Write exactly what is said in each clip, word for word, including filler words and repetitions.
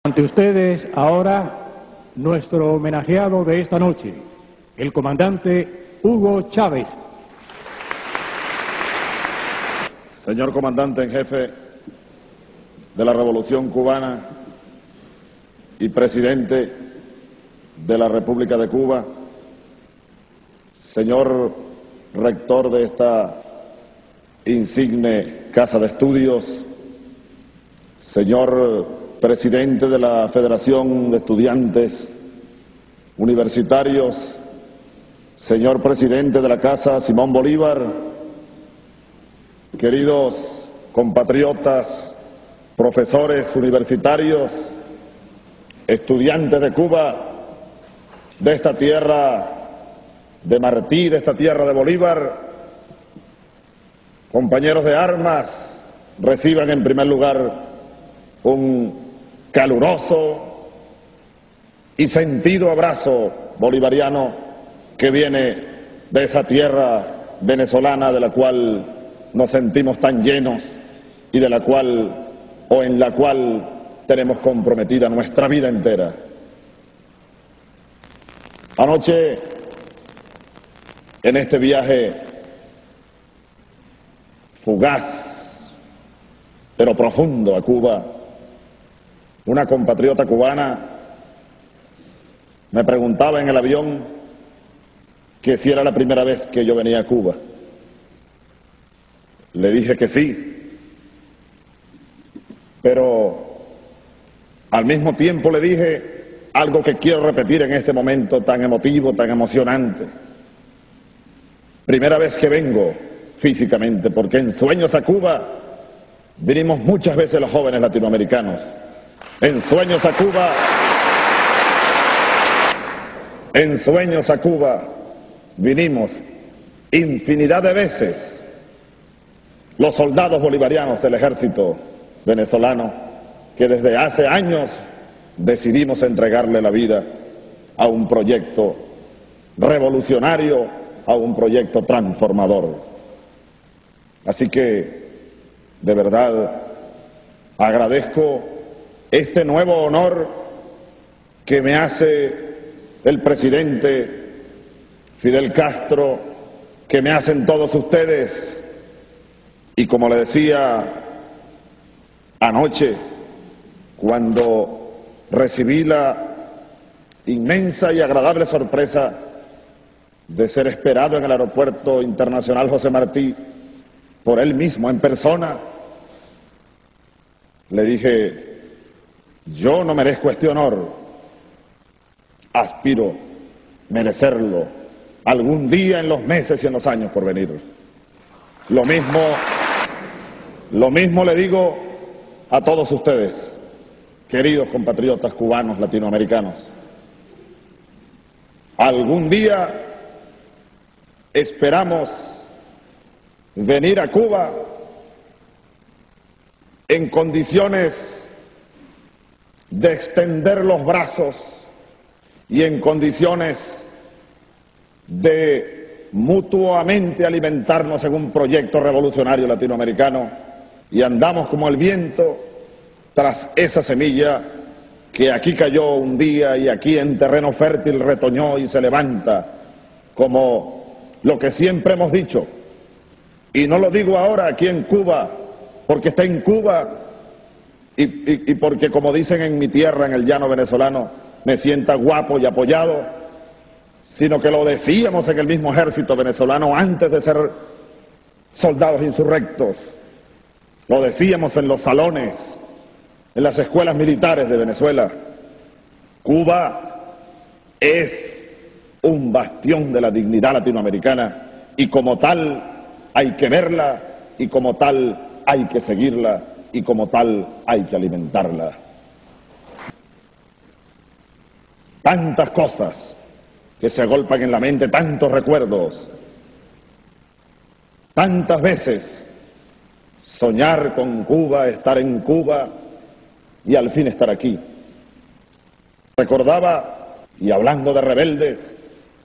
Ante ustedes ahora nuestro homenajeado de esta noche, el comandante Hugo Chávez. Señor comandante en jefe de la Revolución Cubana y presidente de la República de Cuba, señor rector de esta insigne Casa de Estudios, señor presidente de la Federación de Estudiantes Universitarios, señor presidente de la Casa Simón Bolívar, queridos compatriotas, profesores universitarios, estudiantes de Cuba, de esta tierra de Martí, de esta tierra de Bolívar, compañeros de armas, reciban en primer lugar un caluroso y sentido abrazo bolivariano que viene de esa tierra venezolana de la cual nos sentimos tan llenos y de la cual, o en la cual tenemos comprometida nuestra vida entera. Anoche, en este viaje fugaz, pero profundo a Cuba, una compatriota cubana me preguntaba en el avión que si era la primera vez que yo venía a Cuba. Le dije que sí, pero al mismo tiempo le dije algo que quiero repetir en este momento tan emotivo, tan emocionante. Primera vez que vengo físicamente, porque en Sueños a Cuba vinimos muchas veces los jóvenes latinoamericanos. En Sueños a Cuba, en Sueños a Cuba vinimos infinidad de veces los soldados bolivarianos del ejército venezolano que desde hace años decidimos entregarle la vida a un proyecto revolucionario, a un proyecto transformador. Así que, de verdad, agradezco este nuevo honor que me hace el presidente Fidel Castro, que me hacen todos ustedes, y como le decía anoche, cuando recibí la inmensa y agradable sorpresa de ser esperado en el Aeropuerto Internacional José Martí por él mismo en persona, le dije: yo no merezco este honor, aspiro merecerlo algún día en los meses y en los años por venir. Lo mismo, lo mismo le digo a todos ustedes, queridos compatriotas cubanos, latinoamericanos. Algún día esperamos venir a Cuba en condiciones de extender los brazos y en condiciones de mutuamente alimentarnos en un proyecto revolucionario latinoamericano, y andamos como el viento tras esa semilla que aquí cayó un día y aquí en terreno fértil retoñó y se levanta, como lo que siempre hemos dicho, y no lo digo ahora aquí en Cuba porque está en Cuba y, y, y porque, como dicen en mi tierra, en el llano venezolano, me sienta guapo y apoyado, sino que lo decíamos en el mismo ejército venezolano antes de ser soldados insurrectos, lo decíamos en los salones, en las escuelas militares de Venezuela. Cuba es un bastión de la dignidad latinoamericana y como tal hay que verla y como tal hay que seguirla y como tal hay que alimentarla. Tantas cosas que se agolpan en la mente, tantos recuerdos, tantas veces soñar con Cuba, estar en Cuba y al fin estar aquí. Recordaba, y hablando de rebeldes,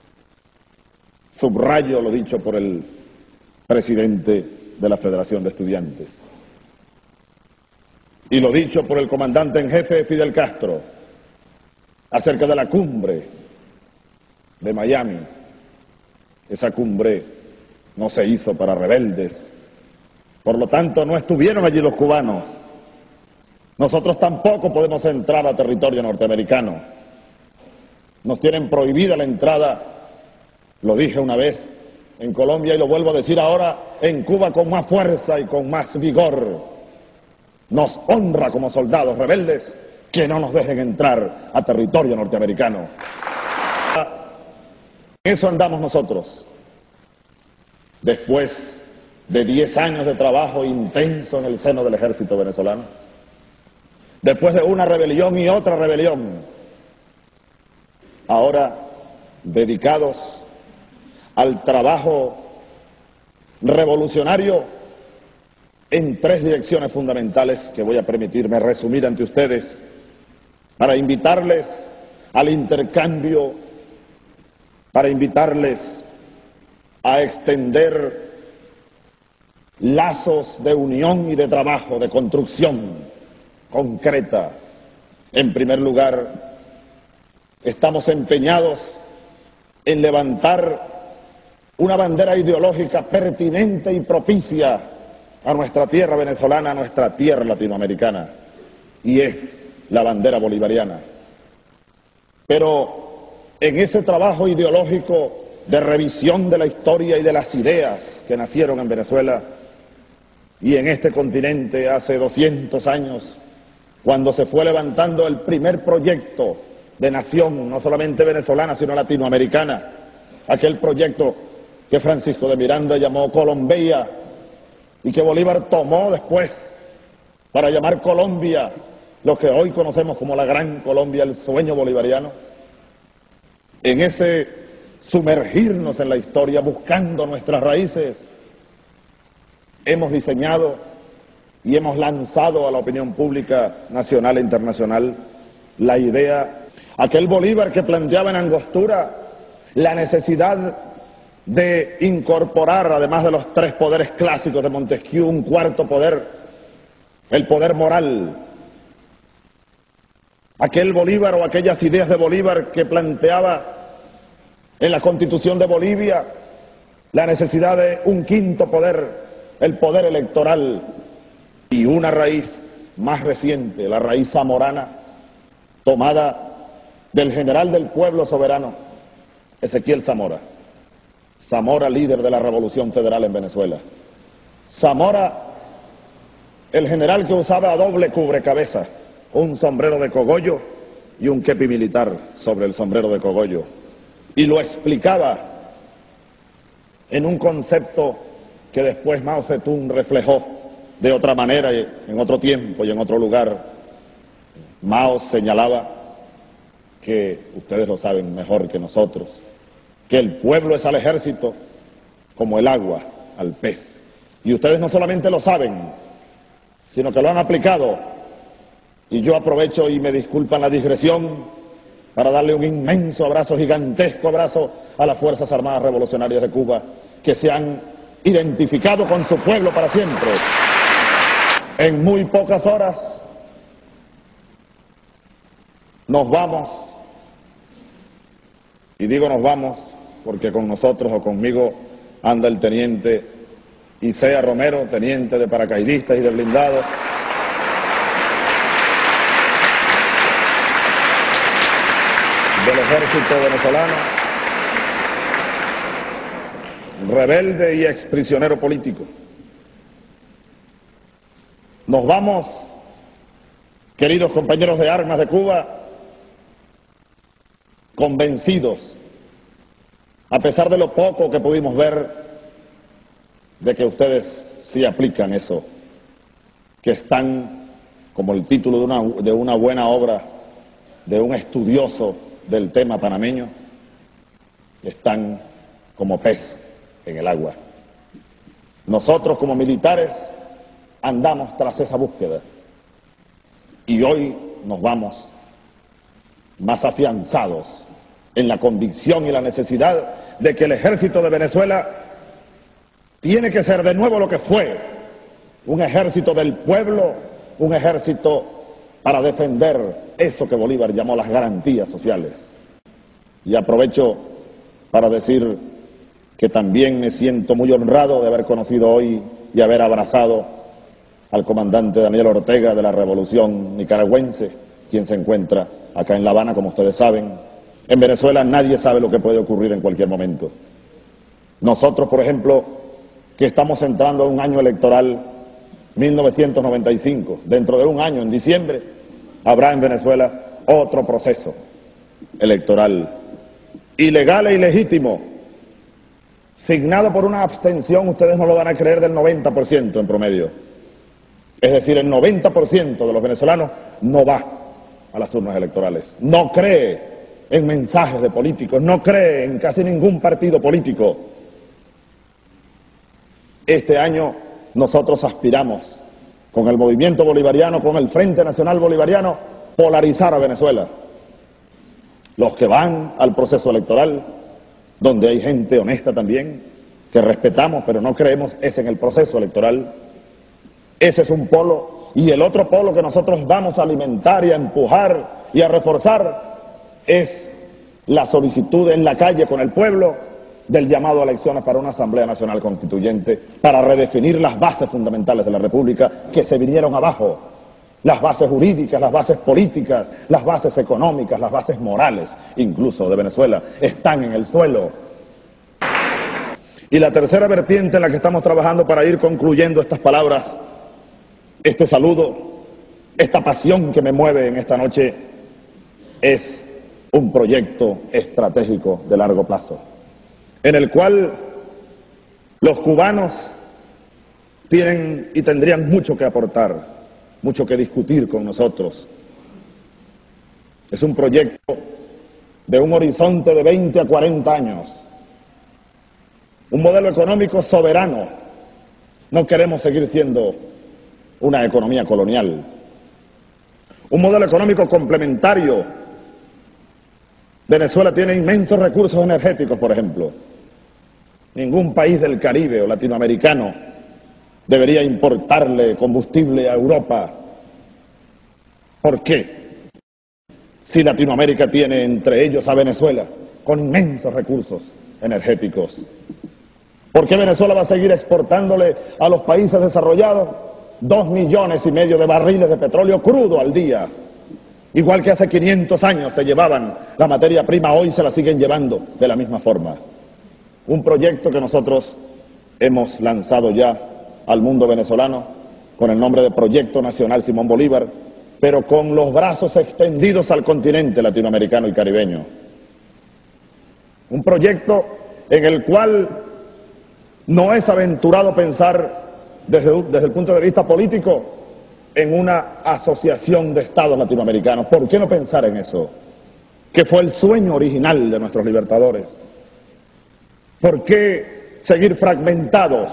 subrayo lo dicho por el presidente de la Federación de Estudiantes. y lo dicho por el comandante en jefe Fidel Castro acerca de la cumbre de Miami. Esa cumbre no se hizo para rebeldes, por lo tanto no estuvieron allí los cubanos. Nosotros tampoco podemos entrar a territorio norteamericano. Nos tienen prohibida la entrada, lo dije una vez en Colombia y lo vuelvo a decir ahora en Cuba con más fuerza y con más vigor. Nos honra como soldados rebeldes que no nos dejen entrar a territorio norteamericano. En eso andamos nosotros. Después de diez años de trabajo intenso en el seno del ejército venezolano, después de una rebelión y otra rebelión, ahora dedicados al trabajo revolucionario en tres direcciones fundamentales que voy a permitirme resumir ante ustedes para invitarles al intercambio, para invitarles a extender lazos de unión y de trabajo, de construcción concreta. En primer lugar, estamos empeñados en levantar una bandera ideológica pertinente y propicia a nuestra tierra venezolana, a nuestra tierra latinoamericana, y es la bandera bolivariana. Pero en ese trabajo ideológico de revisión de la historia y de las ideas que nacieron en Venezuela y en este continente hace doscientos años, cuando se fue levantando el primer proyecto de nación, no solamente venezolana, sino latinoamericana, aquel proyecto que Francisco de Miranda llamó Colombia y que Bolívar tomó después para llamar Colombia, lo que hoy conocemos como la Gran Colombia, el sueño bolivariano. En ese sumergirnos en la historia, buscando nuestras raíces, hemos diseñado y hemos lanzado a la opinión pública nacional e internacional la idea, aquel Bolívar que planteaba en Angostura la necesidad de incorporar, además de los tres poderes clásicos de Montesquieu, un cuarto poder, el poder moral. Aquel Bolívar o aquellas ideas de Bolívar que planteaba en la Constitución de Bolivia la necesidad de un quinto poder, el poder electoral, y una raíz más reciente, la raíz zamorana, tomada del general del pueblo soberano, Ezequiel Zamora. Zamora, líder de la Revolución Federal en Venezuela. Zamora, el general que usaba doble cubrecabeza, un sombrero de cogollo y un kepi militar sobre el sombrero de cogollo. Y lo explicaba en un concepto que después Mao Zedong reflejó de otra manera, en otro tiempo y en otro lugar. Mao señalaba que, ustedes lo saben mejor que nosotros, que el pueblo es al ejército como el agua al pez. Y ustedes no solamente lo saben, sino que lo han aplicado. Y yo aprovecho y me disculpan la digresión para darle un inmenso abrazo, gigantesco abrazo a las Fuerzas Armadas Revolucionarias de Cuba, que se han identificado con su pueblo para siempre. En muy pocas horas nos vamos, y digo nos vamos porque con nosotros o conmigo anda el teniente Isea Romero, teniente de paracaidistas y de blindados, del ejército venezolano, rebelde y exprisionero político. Nos vamos, queridos compañeros de armas de Cuba, convencidos, a pesar de lo poco que pudimos ver, de que ustedes sí aplican eso, que están, como el título de una, de una buena obra, de un estudioso del tema panameño, están como pez en el agua. Nosotros como militares andamos tras esa búsqueda y hoy nos vamos más afianzados en la convicción y la necesidad de que el ejército de Venezuela tiene que ser de nuevo lo que fue, un ejército del pueblo un ejército para defender eso que Bolívar llamó las garantías sociales. Y aprovecho para decir que también me siento muy honrado de haber conocido hoy y haber abrazado al comandante Daniel Ortega de la Revolución Nicaragüense, quien se encuentra acá en La Habana, como ustedes saben. En Venezuela nadie sabe lo que puede ocurrir en cualquier momento. Nosotros, por ejemplo, que estamos entrando en un año electoral, mil novecientos noventa y cinco, dentro de un año, en diciembre, habrá en Venezuela otro proceso electoral, ilegal e ilegítimo, signado por una abstención, ustedes no lo van a creer, del noventa por ciento en promedio. Es decir, el noventa por ciento de los venezolanos no va a las urnas electorales, no cree en mensajes de políticos, no cree en casi ningún partido político. Este año nosotros aspiramos, con el movimiento bolivariano, con el Frente Nacional Bolivariano, polarizar a Venezuela. Los que van al proceso electoral, donde hay gente honesta también, que respetamos, pero no creemos es en el proceso electoral. Ese es un polo, y el otro polo que nosotros vamos a alimentar y a empujar y a reforzar es la solicitud en la calle con el pueblo del llamado a elecciones para una Asamblea Nacional Constituyente, para redefinir las bases fundamentales de la República que se vinieron abajo, las bases jurídicas, las bases políticas, las bases económicas, las bases morales, incluso de Venezuela, están en el suelo. Y la tercera vertiente en la que estamos trabajando para ir concluyendo estas palabras, este saludo, esta pasión que me mueve en esta noche, es un proyecto estratégico de largo plazo, en el cual los cubanos tienen y tendrían mucho que aportar, mucho que discutir con nosotros. Es un proyecto de un horizonte de veinte a cuarenta años, un modelo económico soberano. No queremos seguir siendo una economía colonial. Un modelo económico complementario. Venezuela tiene inmensos recursos energéticos, por ejemplo. Ningún país del Caribe o latinoamericano debería importarle combustible a Europa. ¿Por qué? Si Latinoamérica tiene entre ellos a Venezuela, con inmensos recursos energéticos. ¿Por qué Venezuela va a seguir exportándole a los países desarrollados dos millones y medio de barriles de petróleo crudo al día? Igual que hace quinientos años se llevaban la materia prima, hoy se la siguen llevando de la misma forma. Un proyecto que nosotros hemos lanzado ya al mundo venezolano con el nombre de Proyecto Nacional Simón Bolívar, pero con los brazos extendidos al continente latinoamericano y caribeño. Un proyecto en el cual no es aventurado pensar desde, desde el punto de vista político en una asociación de estados latinoamericanos. ¿Por qué no pensar en eso? Que fue el sueño original de nuestros libertadores. ¿Por qué seguir fragmentados?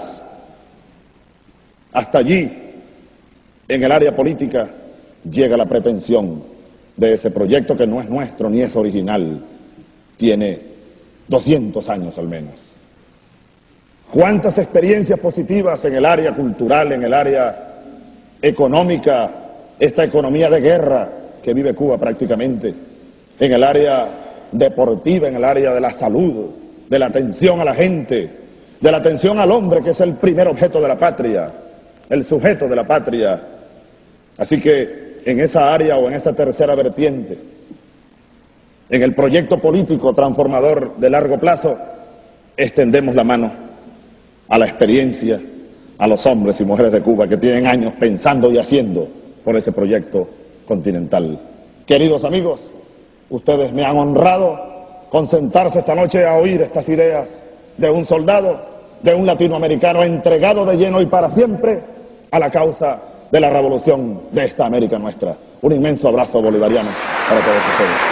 Hasta allí, en el área política, llega la pretensión de ese proyecto que no es nuestro ni es original. Tiene doscientos años al menos. ¿Cuántas experiencias positivas en el área cultural, en el área económica, esta economía de guerra que vive Cuba prácticamente, en el área deportiva, en el área de la salud, de la atención a la gente, de la atención al hombre, que es el primer objeto de la patria, el sujeto de la patria? Así que en esa área o en esa tercera vertiente, en el proyecto político transformador de largo plazo, extendemos la mano a la experiencia, a los hombres y mujeres de Cuba que tienen años pensando y haciendo por ese proyecto continental. Queridos amigos, ustedes me han honrado con sentarse esta noche a oír estas ideas de un soldado, de un latinoamericano entregado de lleno y para siempre a la causa de la revolución de esta América nuestra. Un inmenso abrazo bolivariano para todos ustedes.